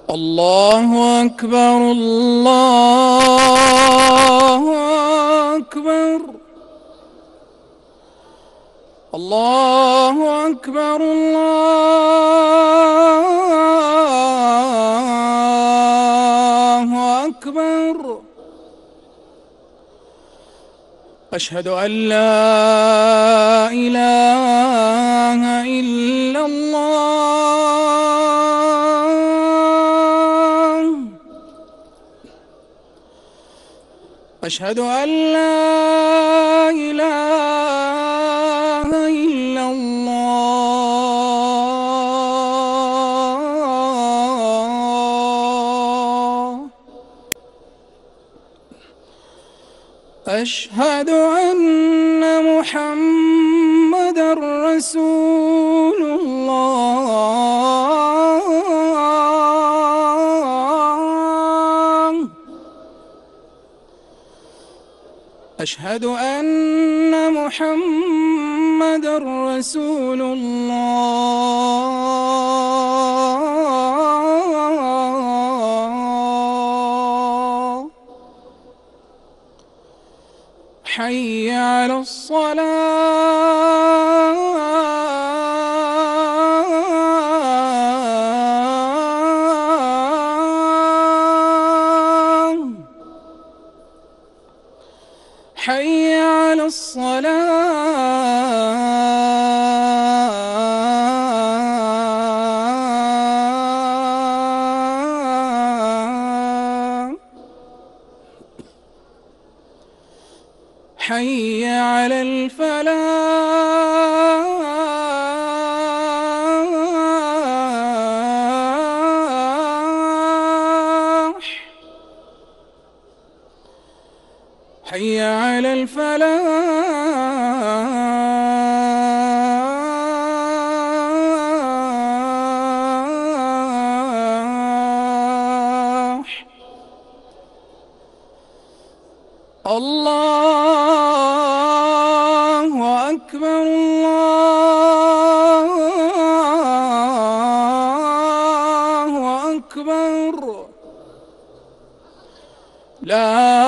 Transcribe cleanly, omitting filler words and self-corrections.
الله أكبر الله أكبر الله أكبر الله أكبر. أشهد أن لا إله إلا الله. أشهد أن لا إله إلا الله. أشهد أن محمدًا رسول الله. أشهد أن محمدًا رسول الله. حي على الصلاة. حي على الصلاة. حي على الفلاح. حي على الفلاح. الله أكبر الله أكبر. لا